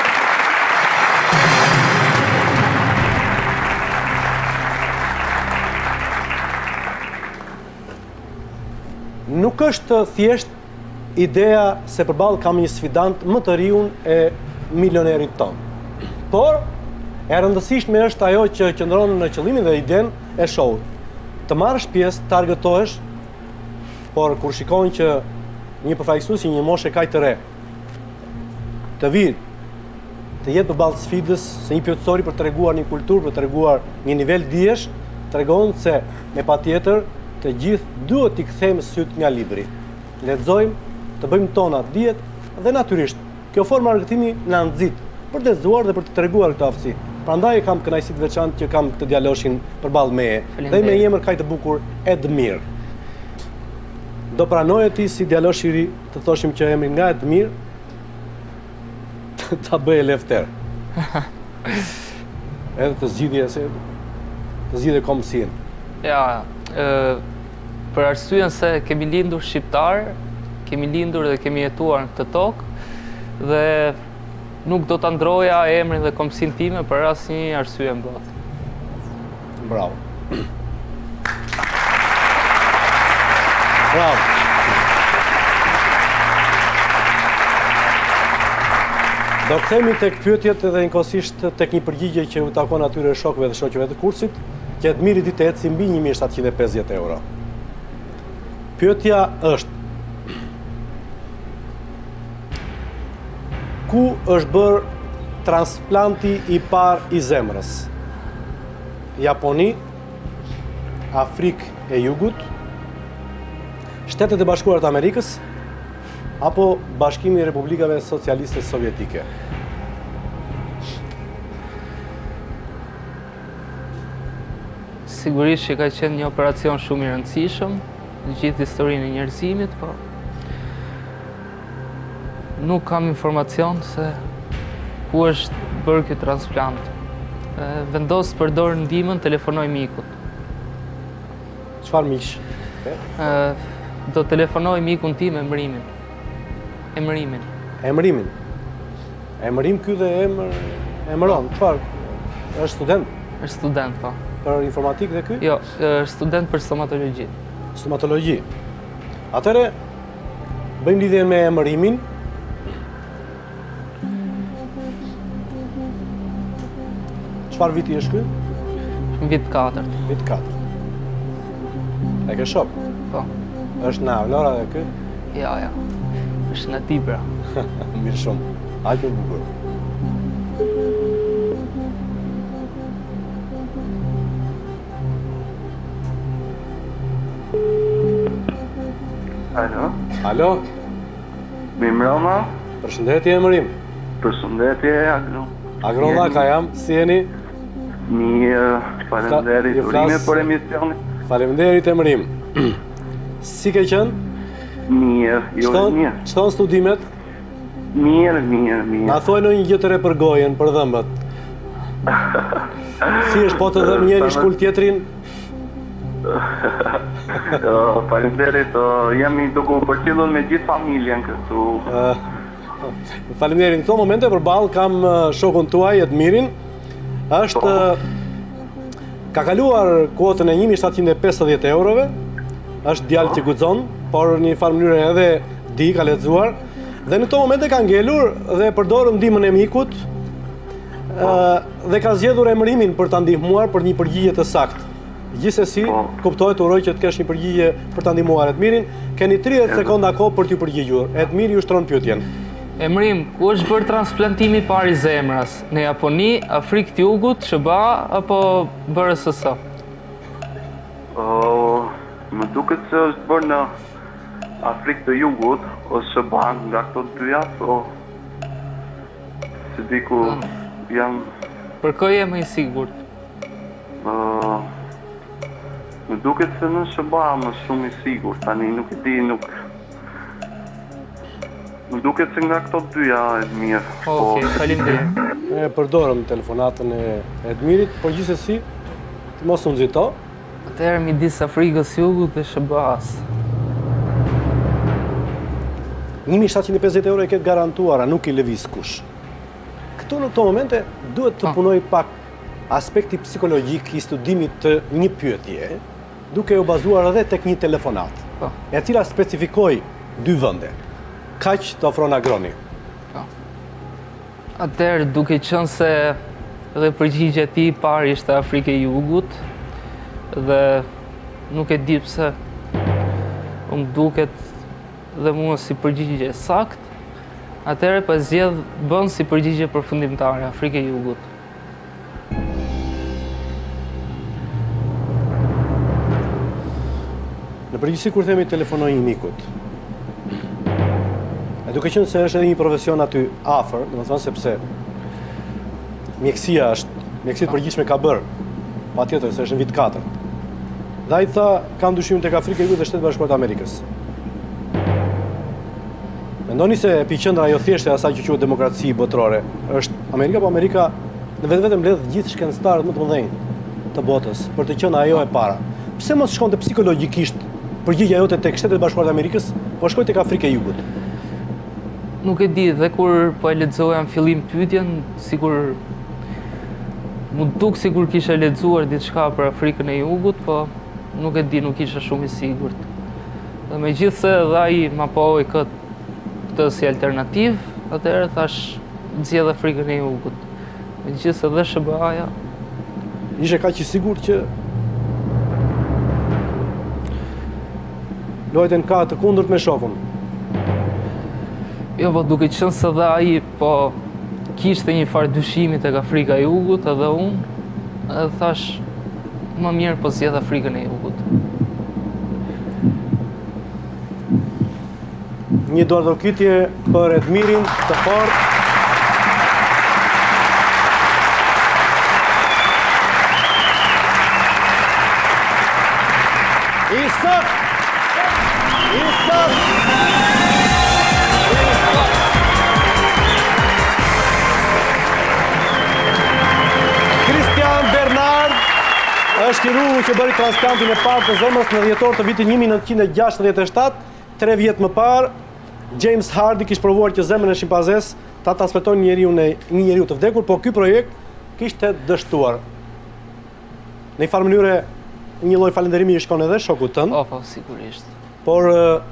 Nuk është thjesht ideja se përballë kam një sfidant më të riun e milionerit ton. Por, e rëndësishme është ajo që qëndron në qëllimin dhe iden e show-ut. Të marrësh pjesë, të argëtohesh, por kur shikojnë që një përfaqësues i një moshe kaq të re të vijë, të jetë përballë sfidës së një plotësori për të treguar një kulturë, për të treguar një nivel dijesh, tregon se me patjetër të gjithë duhet t'i kthejmë syt nga libri. Lexojmë, të bëjmë tonat dijet dhe natyrisht kjo formë argëtimi na nxit për të lezuar dhe për të treguar këtë aftësi. Prandaj kam kënaqësi të veçantë që kam këtë djaloshin përballë meje dhe me një emër kaq të bukur Edmir. Do pranoje ti si djalosh i ri të thoshim që emri nga Edmir ta bëje Lefter. Edhe të zgjidhje se të zgjidhje komësin. Ja, ë për arsyeën se kemi lindur shqiptar, kemi lindur dhe kemi jetuar në këtë tokë dhe nuk do ta ndroja emrin dhe komësinë time për asnjë arsye në botë. Bravo. Bravo. Do kthehemi tek pyetjet dhe njëkohësisht tek një përgjigje që u takon atyre shokëve dhe shoqëve të kursit, që Edmiri ditë të eci mbi një mijë shtatëqind e pesëdhjetë euro. Pyetja është: ku është bërë transplanti i parë i zemrës? Japoni, Afrikë e Jugut, Shtetet e Bashkuara të Amerikës, apo Bashkimi i Republikave Socialiste Sovjetike? Sigurisht që ka qenë një operacion shumë i rëndësishëm në gjithë historinë e njerëzimit, po nuk kam informacion se ku është bërë ky transplant. Vendos të përdor ndihmën, telefonoj mikut. Çfarë miq? Do telefonoj mikun tim emërimin. Emërimin. Emërimin. Emërim ky dhe emër emëron. Çfarë? Është student? Është student, po. Për informatikë dhe ky? Jo, është student për stomatologji. Stomatologji. Atëre, bëjmë lidhje me emërimin. Çfarë viti është ky? Në vit katërt. Vit katërt. E ke shok? Po. Është na Vlora dhe ky? Ja, ja. Është në Tibra. Mirë shumë. Aq e bukur. Alo? Alo? Bimrama? Përshëndetje emërim. Përshëndetje, Agro. Agrolla, ka jam, si jeni? Mirë, faleminderit, urime për emisionin. Faleminderit emërim. Si ke qenë? Mirë, jo mirë. Çton studimet? Mirë, mirë, mirë. Na thuaj ndonjë gjë të re për gojën, për dhëmbët. Si është po të dhëm njëri shkull tjetrin? Faleminderit, jam i duke u përcjellur me gjithë familjen këtu. Faleminderit. Në këto momente përballë kam shokun tuaj Edmirin. Është ka kaluar kuotën e një mijë shtatëqind e pesëdhjetë eurove. Është djalë që guxon, por në një farë mënyrë edhe di, ka lexuar. Dhe në këto momente ka ngelur dhe përdor ndihmën e mikut dhe ka zgjedhur emërimin për ta ndihmuar për një përgjigje të saktë. Gjithsesi, kuptohet, uroj që të kesh një përgjigje për ta ndihmuar Edmirin. Keni tridhjetë sekonda kohë për t'ju përgjigjur. Edmiri ju shtron pyetjen. Emërim, ku është bërë transplantimi i parë i zemrës? Në Japoni, Afrikë të Jugut, S B A apo B R S S? Më duket se është bërë në Afrikë të Jugut ose SBA nga këto dyja, po se di ku jam. Për kë je më i sigurt? Uh, më duket se në SBA më shumë i sigurt, tani nuk e di, nuk. Më duket se nga këto dyja e mirë. Okej, faleminderit. E përdorëm telefonatën e Edmirit, por gjithsesi, të mos u nxito. Atëherë midis Afrikës së Jugut dhe SBA-s. një mijë shtatëqind e pesëdhjetë euro e ketë garantuara, nuk i lëviz kush. Këtu në këto momente duhet të punoj pak aspekti psikologjik i studimit të një pyetje, duke u bazuar edhe tek një telefonat, e cila specifikoi dy vende. Kaq të ofron Agroni. Atëherë, duke qenë se edhe përgjigjja e tij parë ishte Afrika e Jugut dhe nuk e di pse më duket dhe mua si përgjigje sakt, atëherë pa zgjedh bën si përgjigje përfundimtare Afrika e Jugut. Në përgjithësi kur themi telefonoj një mikut, duke qenë se është edhe një profesion aty afër, domethënë sepse mjekësia është, mjekësia e përgjithshme ka bërë, patjetër se është në vit katërt. Dhe ai tha, kam dyshim tek Afrika e Jugut dhe Shtetet Bashkuara të Amerikës. Mendoni se epiqendra jo thjesht e asaj që quhet demokraci botërore është Amerika, po Amerika në vetvete mbledh gjithë shkencëtarët më të mëdhenj të botës për të qenë ajo e para. Pse mos shkonte psikologjikisht përgjigjja jote tek Shtetet Bashkuara të Amerikës, po shkoi tek Afrika e Jugut? Nuk e di, dhe kur po e lexoja në fillim pyetjen, sigur mu duk sigur kisha lexuar diçka për Afrikën e Jugut, po nuk e di, nuk isha shumë i sigurt. Dhe megjithse edhe ai ma pohoi këtë këtë si alternativë, atëherë thash zgjedh Afrikën e Jugut. Megjithse dhe SBA-ja ishe kaq i sigurt që luajten ka të kundërt me shokun. Jo, po duke qenë se dhe ai po kishte një farë dyshimi tek Afrika e Jugut edhe unë, edhe thash më mirë po zgjedh Afrikën e Jugut. Një dorëdhokitje për Edmirin të fortë. Isak! Isak! Është kirurgu që bëri transplantin e parë të zemrës në dhjetor të vitit një mijë nëntëqind e gjashtëdhjetë e shtatë, tre vjet më parë, James Hardy kishte provuar që zemrën e shimpanzes ta transplantojnë një njeriu në një njeriu të vdekur, por ky projekt kishte dështuar. Në një farë mënyre një lloj falënderimi i shkon edhe shokut tënd. Po, po, sigurisht. Por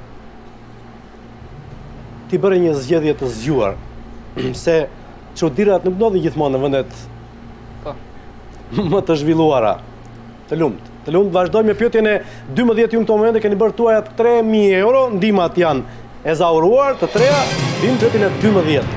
ti bëre një zgjedhje të zgjuar, se çudirat nuk ndodhin gjithmonë në vendet po më të zhvilluara. Të lumt. Të lumt, vazhdojmë me pyetjen e dymbëdhjetë ju në këto momente keni bërë tuajat tre mijë euro, ndihmat janë e zauruar, të treja, vim pyetjen e dymbëdhjetë.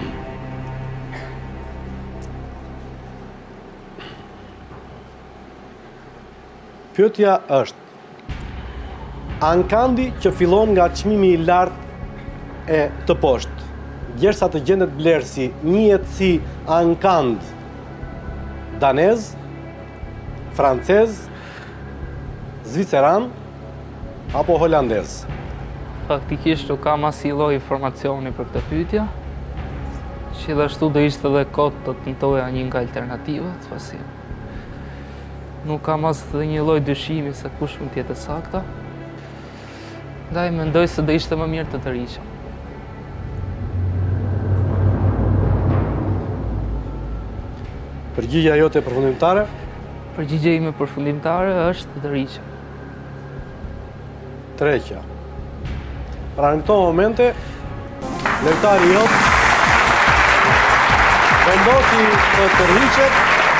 Pyetja është: ankandi që fillon nga çmimi i lartë e të poshtë, derisa të gjendet blerë si njihet si ankand danez, francez, zviceran apo holandez? Faktikisht nuk kam asnjë lloj informacioni për këtë pyetje. Gjithashtu do ishte edhe kot të tentoja një nga alternativat, pasi nuk kam as dhe një lloj dyshimi se kush mund të jetë e sakta. Ndaj mendoj se do ishte më mirë të tërhiqem. Përgjigjja jote përfundimtare? Përgjigjja ime përfundimtare është të tërhiqem. Tërheqja. Pra në këto momente, lojtari jot vendosi të tërhiqet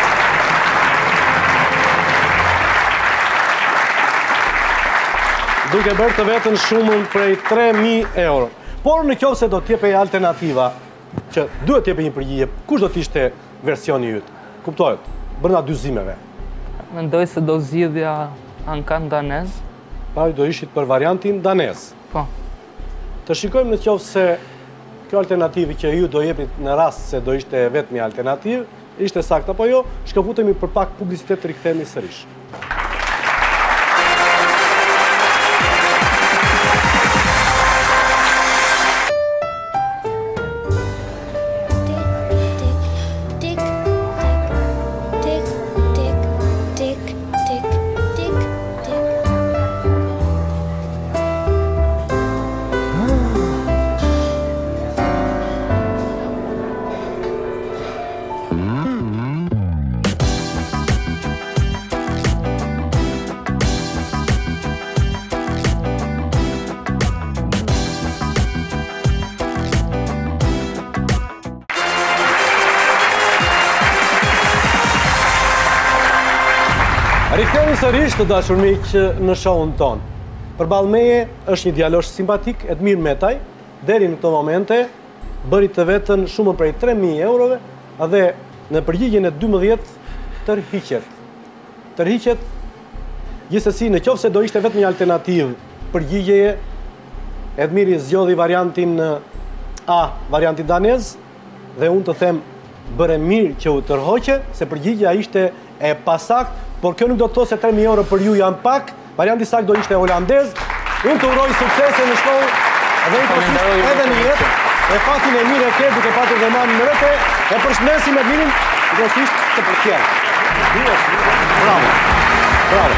duke bërë të vetën shumën prej tre mijë euro. Por në qoftë se do t'jepej alternativa, që duhet t'jepej një përgjigje, kush do t'ishte versioni yt? Kuptohet, brenda dy zimeve. Mendoj se do zgjidhja ankan danez. Pa, do ishit për variantin danez. Po. Të shikojmë në qoftë se kjo alternativë që ju do jepni në rast se do ishte vetmi alternativë, ishte saktë apo jo, shkëputemi për pak publicitet të rikthehemi sërish. Rikthehemi sërish të dashur miq në show-un ton. Përballë meje është një djalosh simpatik, Edmir Metaj, deri në këto momente bëri të vetën shumë prej tre mijë eurove dhe në përgjigjen e dymbëdhjetë tërhiqet. Tërhiqet gjithsesi në qoftë se do ishte vetëm një alternativë përgjigjeje, Edmiri zgjodhi variantin A, variantin danez, dhe unë të them bëre mirë që u tërhoqe, se përgjigja ishte e pasakt. Por kjo nuk do të thosë se tre mijë euro për ju janë pak, varianti sakt do ishte holandez. Unë të uroj suksese në shkollë dhe i përshëndes edhe në jetë. E fatin e mirë e ke duke patur dhe mamin në rete, e përshëndesim e mirin, grosisht të përqenë. Bravo. Bravo.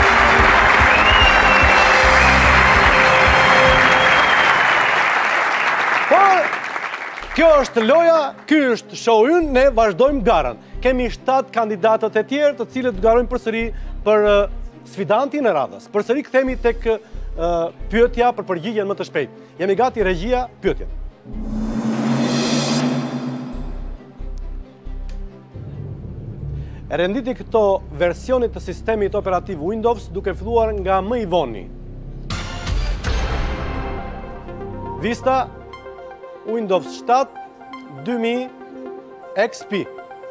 Por, kjo është loja, ky është show ynë, ne vazhdojmë garën. Kemi shtatë kandidatët e tjerë të cilët garojnë përsëri për uh, sfidantin e radhës. Përsëri kthehemi tek uh, pyetja për përgjigjen më të shpejtë. Jemi gati, regjia, pyetjen. E renditi këto versionit të sistemit operativ Windows duke filluar nga më i voni. Vista, Windows shtatë, dy mijë X P.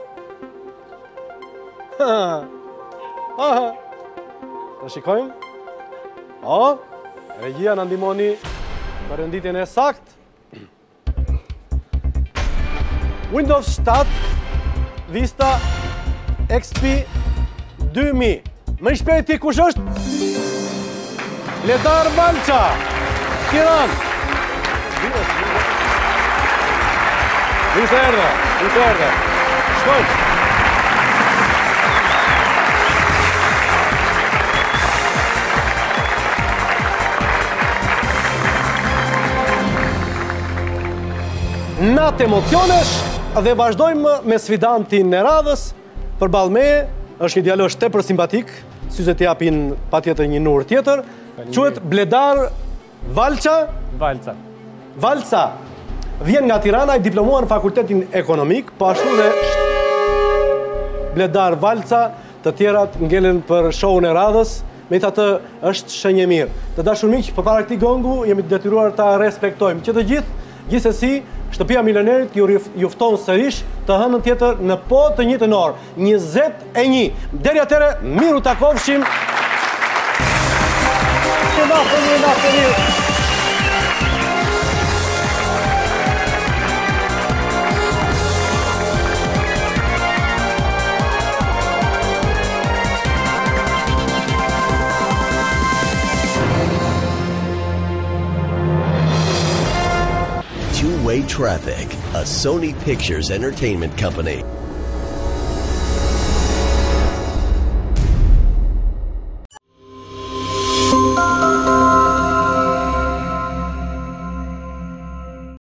Të shikojmë. O, regjia në ndihmoni për renditjen e saktë. Windows shtatë, Vista, X P dy mijë. Më i shpejti kush është? Bledar Valça, Tiranë. Visa erdhe, visa erdhe. Shkojmë. Natë emocionesh dhe vazhdojmë me sfidantin e radhës. Përballë meje është një djalosh tepër simpatik, syzet japin patjetër një nur tjetër. Quhet Bledar Valça. Valça. Valça. Vjen nga Tirana, i diplomuar në fakultetin ekonomik, po ashtu dhe Bledar Valça, të tjerat ngelen për show-un e radhës, megjithatë është shenjë mirë. Të dashur miq, përpara këtij gongu jemi të detyruar ta respektojmë që të gjithë, gjithsesi Shtëpia Milionerit ju jufton sërish të hënën tjetër në po të njëjtën orë, njëzet e një. Deri atëherë, miru takofshim. Një natë, një natë, një. Two-Way Traffic, a Sony Pictures Entertainment company.